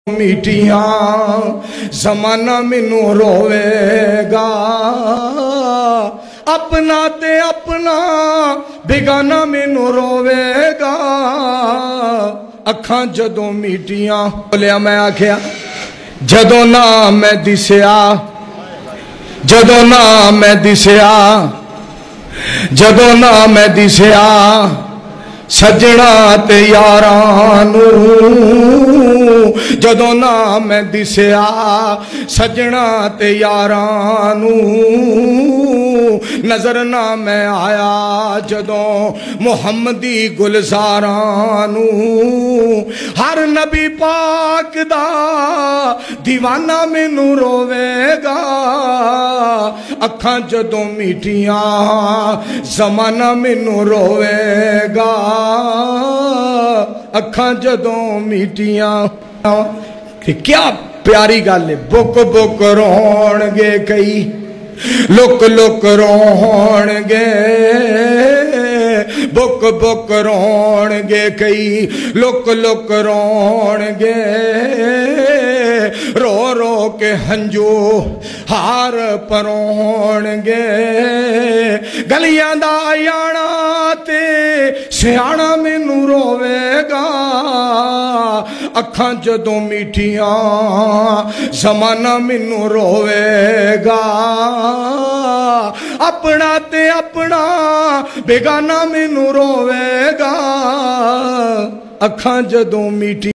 میٹیاں زمانہ مینوں روے گا، اپنا تے اپنا بیگانہ مینوں روے گا۔ اکھاں جدوں میٹیاں بولیا میں آکھیا جدوں نہ میں دسیا، جدوں نہ میں دسیا، جدوں نہ میں دسیا سجنا تے یارانو، جدوں نہ میں دسیا سجنا تے یارانو، نظر نہ میں آیا جدوں محمدی گلزارانو۔ ہر نبی پاک دا دیوانہ مینوں روے گا، اکھاں جدوں میٹیاں زمانہ مینوں روے گا، اکھاں جدوں میٹیاں۔ کیا پیاری گل ہے، بک بک رون گے کئی، لک لک رون گے، بک بک رون گے کئی، لک لک رون گے، رو رو کے ہنجو ہار پرون گے۔ گلیاں دا یانا تے سیانا مینوں روے گا، اکھاں جدوں میٹھیاں زمانہ مینوں روے گا، اپنا تے اپنا بیگانہ مینوں روے گا، اکھاں جدوں میٹھی